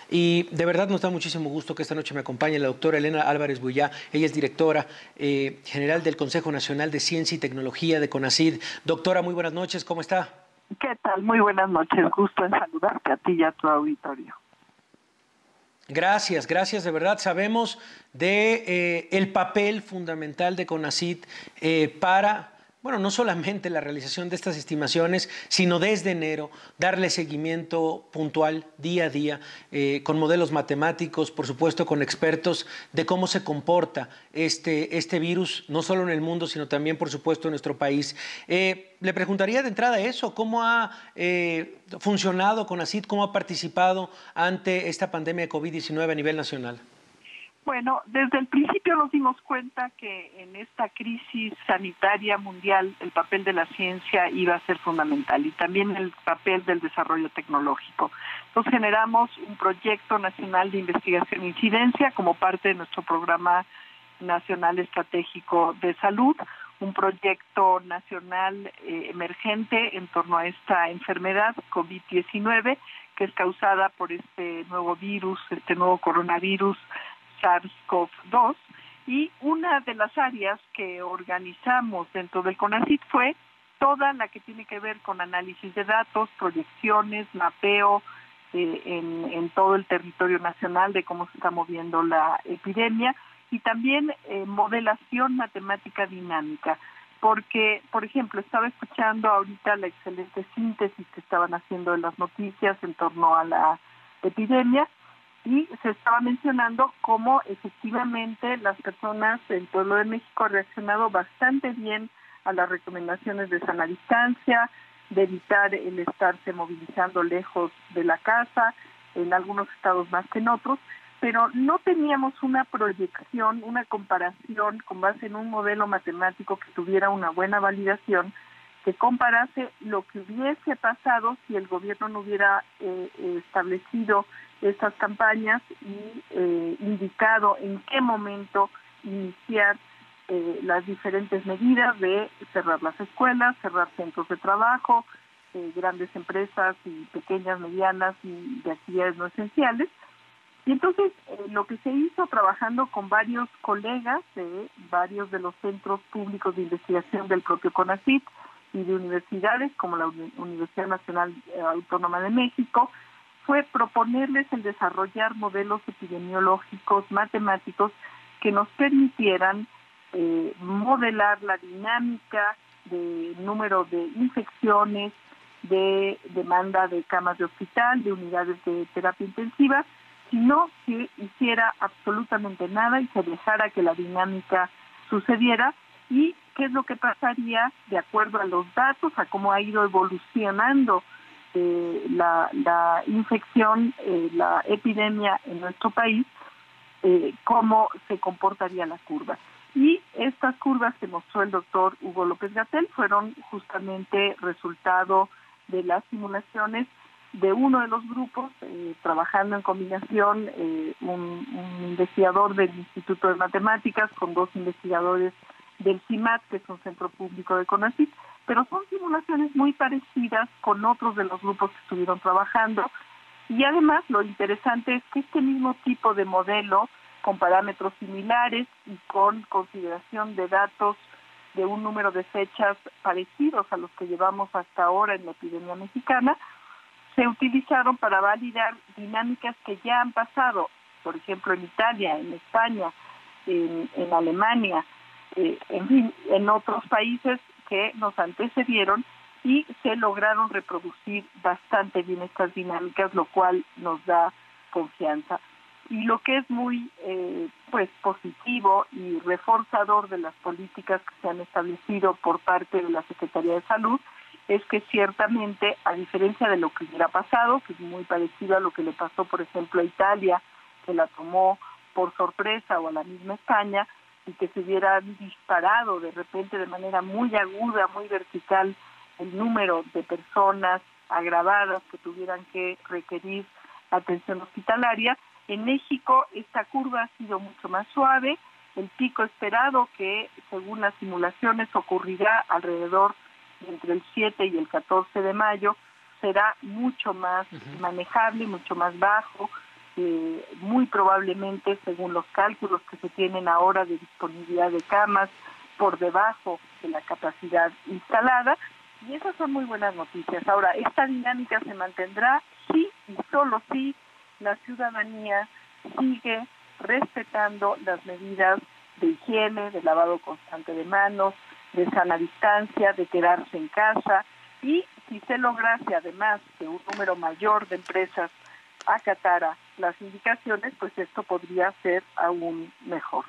Y de verdad nos da muchísimo gusto que esta noche me acompañe la doctora Elena Álvarez Buyá. Ella es directora general del Consejo Nacional de Ciencia y Tecnología de CONACYT. Doctora, muy buenas noches, ¿cómo está? ¿Qué tal? Muy buenas noches. Gusto en saludarte a ti y a tu auditorio. Gracias, gracias, de verdad. Sabemos de el papel fundamental de CONACYT para, bueno, no solamente la realización de estas estimaciones, sino desde enero, darle seguimiento puntual día a día, con modelos matemáticos, por supuesto, con expertos de cómo se comporta este virus, no solo en el mundo, sino también, por supuesto, en nuestro país. Le preguntaría de entrada eso, ¿cómo ha funcionado CONACYT, cómo ha participado ante esta pandemia de COVID-19 a nivel nacional? Bueno, desde el principio nos dimos cuenta que en esta crisis sanitaria mundial el papel de la ciencia iba a ser fundamental y también el papel del desarrollo tecnológico. Entonces generamos un proyecto nacional de investigación e incidencia como parte de nuestro programa nacional estratégico de salud, un proyecto nacional emergente en torno a esta enfermedad COVID-19 que es causada por este nuevo virus, este nuevo coronavirus SARS-CoV-2, y una de las áreas que organizamos dentro del CONACYT fue toda la que tiene que ver con análisis de datos, proyecciones, mapeo en todo el territorio nacional de cómo se está moviendo la epidemia y también modelación matemática dinámica. Porque, por ejemplo, estaba escuchando ahorita la excelente síntesis que estaban haciendo de las noticias en torno a la epidemia y se estaba mencionando cómo efectivamente las personas del pueblo de México han reaccionado bastante bien a las recomendaciones de sana distancia, de evitar el estarse movilizando lejos de la casa, en algunos estados más que en otros, pero no teníamos una proyección, una comparación con base en un modelo matemático que tuviera una buena validación, que comparase lo que hubiese pasado si el gobierno no hubiera establecido estas campañas y indicado en qué momento iniciar las diferentes medidas de cerrar las escuelas, cerrar centros de trabajo, grandes empresas y pequeñas, medianas y de actividades no esenciales. Y entonces lo que se hizo trabajando con varios colegas de varios de los centros públicos de investigación del propio CONACYT y de universidades como la Universidad Nacional Autónoma de México, fue proponerles el desarrollar modelos epidemiológicos matemáticos que nos permitieran modelar la dinámica de número de infecciones, de demanda de camas de hospital, de unidades de terapia intensiva, sino que hiciera absolutamente nada y se dejara que la dinámica sucediera y qué es lo que pasaría de acuerdo a los datos, a cómo ha ido evolucionando la infección, la epidemia en nuestro país, cómo se comportaría la curva. Y estas curvas que mostró el doctor Hugo López-Gatell fueron justamente resultado de las simulaciones de uno de los grupos, trabajando en combinación, un investigador del Instituto de Matemáticas con dos investigadores del CIMAT, que es un centro público de CONACYT, pero son simulaciones muy parecidas con otros de los grupos que estuvieron trabajando. Y además lo interesante es que este mismo tipo de modelo, con parámetros similares y con consideración de datos de un número de fechas parecidos a los que llevamos hasta ahora en la epidemia mexicana, se utilizaron para validar dinámicas que ya han pasado, por ejemplo, en Italia, en España, en Alemania, en fin, en otros países que nos antecedieron y se lograron reproducir bastante bien estas dinámicas, lo cual nos da confianza. Y lo que es muy positivo y reforzador de las políticas que se han establecido por parte de la Secretaría de Salud es que ciertamente, a diferencia de lo que hubiera pasado, que es muy parecido a lo que le pasó, por ejemplo, a Italia, que la tomó por sorpresa, o a la misma España, y que se hubiera disparado de repente de manera muy aguda, muy vertical, el número de personas agravadas que tuvieran que requerir atención hospitalaria. En México esta curva ha sido mucho más suave, el pico esperado, que según las simulaciones ocurrirá alrededor entre el 7 y el 14 de mayo, será mucho más manejable, mucho más bajo, muy probablemente, según los cálculos que se tienen ahora de disponibilidad de camas, por debajo de la capacidad instalada, y esas son muy buenas noticias. Ahora, esta dinámica se mantendrá si y solo si la ciudadanía sigue respetando las medidas de higiene, de lavado constante de manos, de sana distancia, de quedarse en casa, y si se lograse además que un número mayor de empresas acatara las indicaciones, pues esto podría ser aún mejor.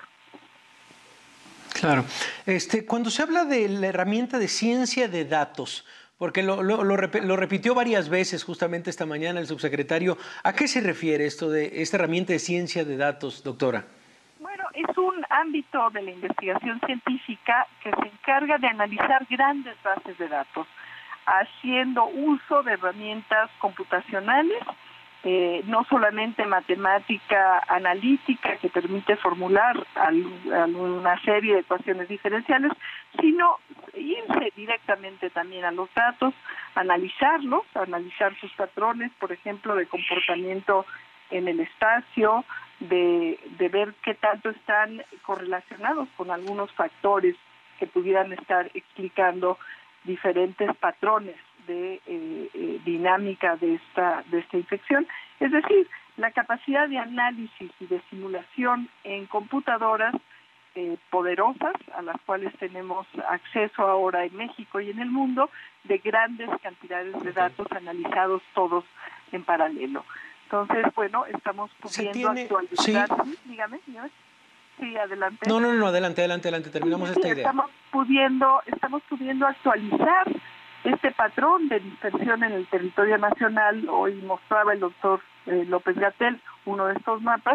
Claro. Cuando se habla de la herramienta de ciencia de datos, porque lo repitió varias veces justamente esta mañana el subsecretario, ¿a qué se refiere esto de esta herramienta de ciencia de datos, doctora? Bueno, es un ámbito de la investigación científica que se encarga de analizar grandes bases de datos, haciendo uso de herramientas computacionales, no solamente matemática analítica que permite formular una serie de ecuaciones diferenciales, sino irse directamente también a los datos, analizar sus patrones, por ejemplo, de comportamiento en el espacio, de ver qué tanto están correlacionados con algunos factores que pudieran estar explicando diferentes patrones de dinámica de esta infección. Es decir, la capacidad de análisis y de simulación en computadoras poderosas, a las cuales tenemos acceso ahora en México y en el mundo, de grandes cantidades de datos analizados todos en paralelo. Entonces, bueno, estamos pudiendo actualizar. Sí. Dígame. Sí, adelante. No, adelante, terminamos esta idea. Estamos pudiendo actualizar este patrón de dispersión en el territorio nacional. Hoy mostraba el doctor López-Gatell uno de estos mapas.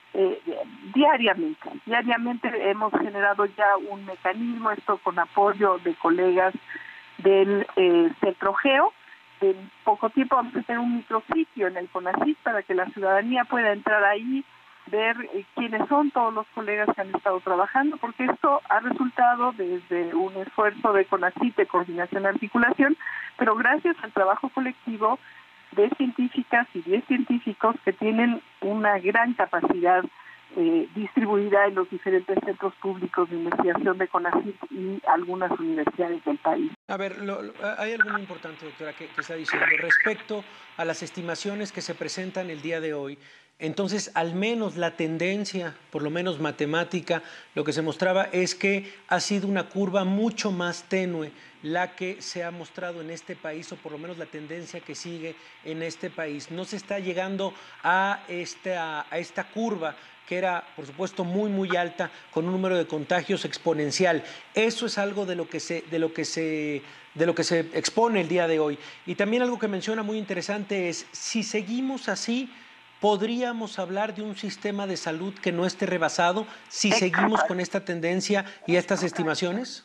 Diariamente hemos generado ya un mecanismo, esto con apoyo de colegas del CETROGEO. En poco tiempo vamos a tener un micrositio en el CONACYT para que la ciudadanía pueda entrar ahí, ver quiénes son todos los colegas que han estado trabajando, porque esto ha resultado desde un esfuerzo de CONACYT, de coordinación y articulación, pero gracias al trabajo colectivo de científicas y de científicos que tienen una gran capacidad distribuida en los diferentes centros públicos de investigación de CONACYT y algunas universidades del país. A ver, hay algo muy importante, doctora, que está diciendo respecto a las estimaciones que se presentan el día de hoy. Entonces, al menos la tendencia, por lo menos matemática, lo que se mostraba es que ha sido una curva mucho más tenue la que se ha mostrado en este país, o por lo menos la tendencia que sigue en este país. No se está llegando a esta curva que era, por supuesto, muy alta, con un número de contagios exponencial. Eso es algo de lo que se expone el día de hoy. Y también algo que menciona muy interesante es, si seguimos así, ¿podríamos hablar de un sistema de salud que no esté rebasado si seguimos con esta tendencia y estas estimaciones?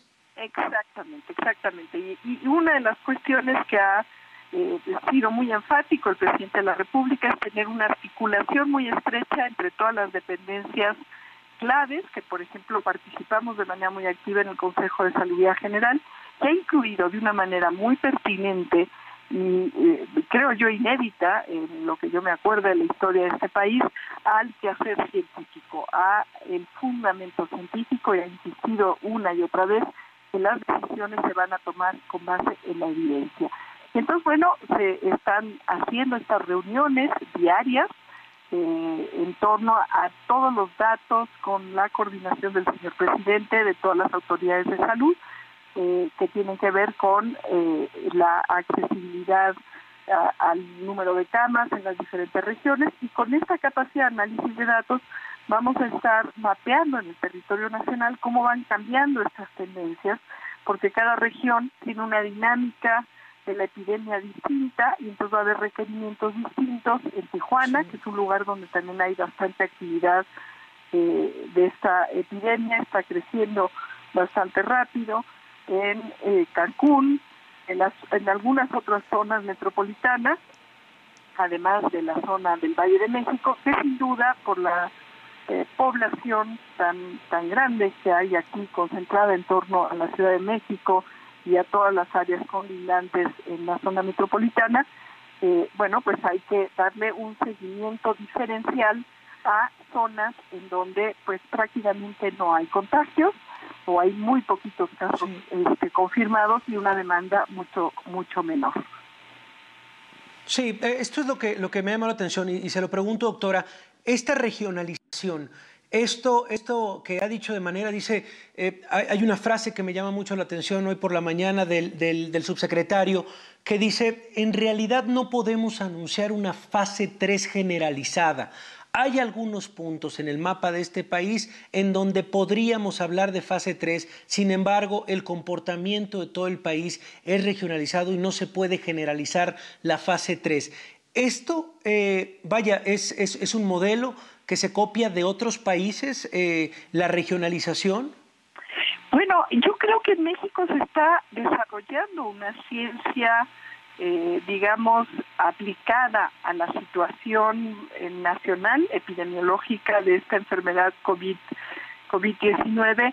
Exactamente. Y una de las cuestiones que ha sido muy enfático el presidente de la República es tener una articulación muy estrecha entre todas las dependencias claves, que por ejemplo participamos de manera muy activa en el Consejo de Salubridad General, que ha incluido de una manera muy pertinente y creo yo inédita, en lo que yo me acuerdo de la historia de este país, al quehacer científico, a el fundamento científico, y ha insistido una y otra vez que las decisiones se van a tomar con base en la evidencia. Entonces, bueno, se están haciendo estas reuniones diarias en torno a todos los datos, con la coordinación del señor presidente, de todas las autoridades de salud, que tienen que ver con la accesibilidad al número de camas en las diferentes regiones, y con esta capacidad de análisis de datos vamos a estar mapeando en el territorio nacional cómo van cambiando estas tendencias, porque cada región tiene una dinámica de la epidemia distinta, y entonces va a haber requerimientos distintos. En Tijuana, que es un lugar donde también hay bastante actividad de esta epidemia, está creciendo bastante rápido. En Cancún, en algunas otras zonas metropolitanas, además de la zona del Valle de México, que sin duda por la población tan grande que hay aquí concentrada en torno a la Ciudad de México y a todas las áreas colindantes en la zona metropolitana, bueno, pues hay que darle un seguimiento diferencial a zonas en donde pues prácticamente no hay contagios o hay muy poquitos casos confirmados y una demanda mucho menor. Sí, esto es lo que me llama la atención y se lo pregunto, doctora, esta regionalización, esto que ha dicho de manera, dice, hay una frase que me llama mucho la atención hoy por la mañana del subsecretario que dice, en realidad no podemos anunciar una fase 3 generalizada. Hay algunos puntos en el mapa de este país en donde podríamos hablar de fase 3, sin embargo, el comportamiento de todo el país es regionalizado y no se puede generalizar la fase 3. Esto, vaya, es un modelo que se copia de otros países, la regionalización. Bueno, yo creo que en México se está desarrollando una ciencia, digamos, aplicada a la situación nacional epidemiológica de esta enfermedad COVID-19,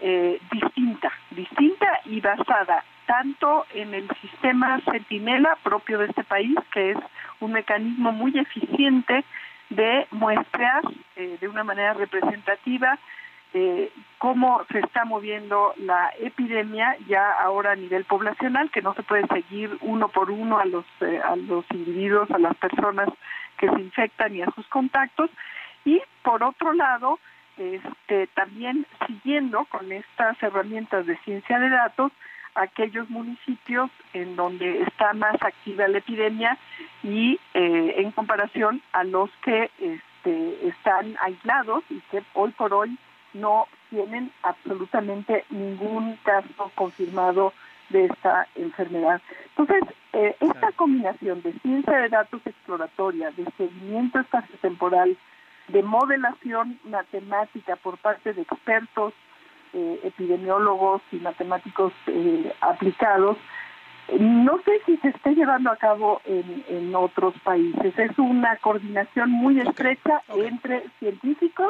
distinta y basada tanto en el sistema Centinela propio de este país, que es un mecanismo muy eficiente de muestrear de una manera representativa cómo se está moviendo la epidemia ya ahora a nivel poblacional, que no se puede seguir uno por uno a los individuos, a las personas que se infectan y a sus contactos, y por otro lado, también siguiendo con estas herramientas de ciencia de datos, aquellos municipios en donde está más activa la epidemia y en comparación a los que están aislados y que hoy por hoy no tienen absolutamente ningún caso confirmado de esta enfermedad. Entonces, esta combinación de ciencia de datos exploratoria, de seguimiento espaciotemporal, de modelación matemática por parte de expertos, epidemiólogos y matemáticos aplicados, no sé si se esté llevando a cabo en otros países. Es una coordinación muy estrecha entre científicos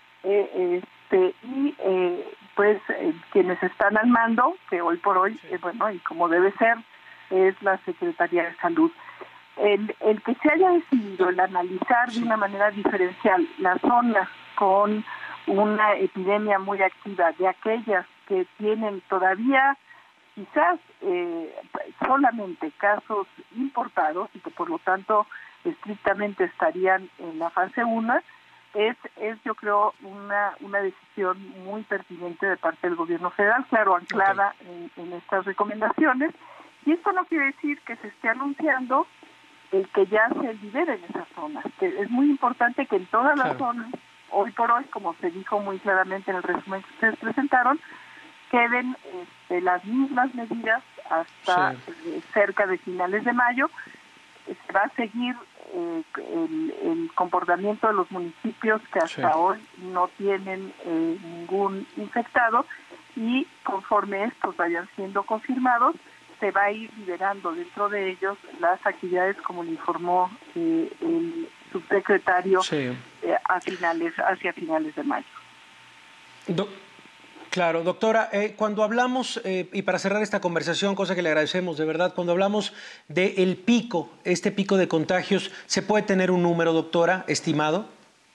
y quienes están al mando, que hoy por hoy, bueno, y como debe ser, es la Secretaría de Salud. El que se haya decidido el analizar de una manera diferencial las zonas con una epidemia muy activa de aquellas que tienen todavía quizás solamente casos importados y que por lo tanto estrictamente estarían en la fase 1, es yo creo una decisión muy pertinente de parte del gobierno federal, claro, anclada en estas recomendaciones, y esto no quiere decir que se esté anunciando el que ya se libere en esas zonas, que es muy importante que en todas las zonas, hoy por hoy, como se dijo muy claramente en el resumen que ustedes presentaron, queden las mismas medidas hasta cerca de finales de mayo. Se va a seguir el comportamiento de los municipios que hasta hoy no tienen ningún infectado, y conforme estos vayan siendo confirmados, se va a ir liberando dentro de ellos las actividades, como le informó el subsecretario, hacia finales de mayo. Claro, doctora, cuando hablamos, y para cerrar esta conversación, cosa que le agradecemos de verdad, cuando hablamos del pico, este pico de contagios, ¿se puede tener un número, doctora, estimado?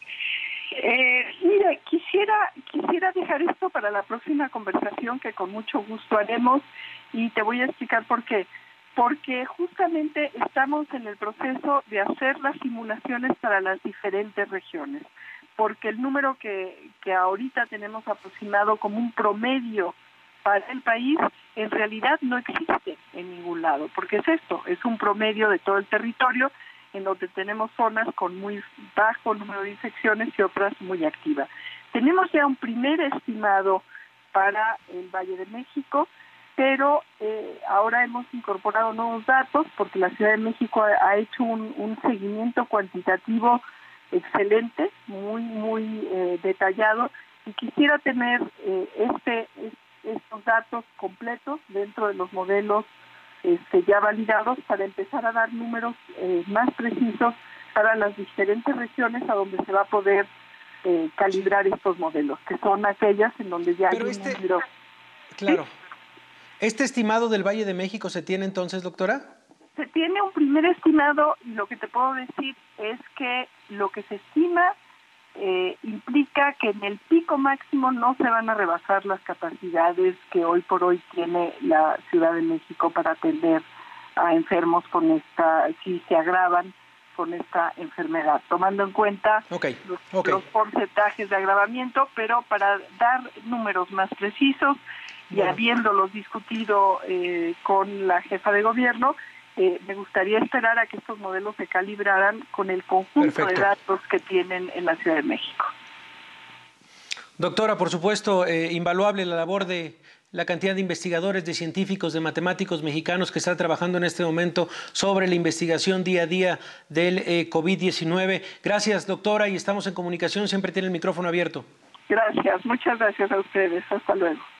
Mire, quisiera dejar esto para la próxima conversación, que con mucho gusto haremos, y te voy a explicar por qué. Porque justamente estamos en el proceso de hacer las simulaciones para las diferentes regiones, porque el número que ahorita tenemos aproximado como un promedio para el país, en realidad no existe en ningún lado, porque es esto, es un promedio de todo el territorio, en donde tenemos zonas con muy bajo número de infecciones y otras muy activas. Tenemos ya un primer estimado para el Valle de México, pero ahora hemos incorporado nuevos datos porque la Ciudad de México ha hecho un seguimiento cuantitativo excelente, muy detallado, y quisiera tener estos datos completos dentro de los modelos ya validados para empezar a dar números más precisos para las diferentes regiones a donde se va a poder calibrar estos modelos, que son aquellas en donde ya hay un número. Claro. ¿Sí? ¿Este estimado del Valle de México se tiene entonces, doctora? Se tiene un primer estimado y lo que te puedo decir es que lo que se estima implica que en el pico máximo no se van a rebasar las capacidades que hoy por hoy tiene la Ciudad de México para atender a enfermos con esta, si se agravan con esta enfermedad, tomando en cuenta los porcentajes de agravamiento, pero para dar números más precisos y habiéndolos discutido con la jefa de gobierno, me gustaría esperar a que estos modelos se calibraran con el conjunto de datos que tienen en la Ciudad de México. Doctora, por supuesto, invaluable la labor de la cantidad de investigadores, de científicos, de matemáticos mexicanos que están trabajando en este momento sobre la investigación día a día del COVID-19. Gracias, doctora, y estamos en comunicación. Siempre tiene el micrófono abierto. Gracias, muchas gracias a ustedes. Hasta luego.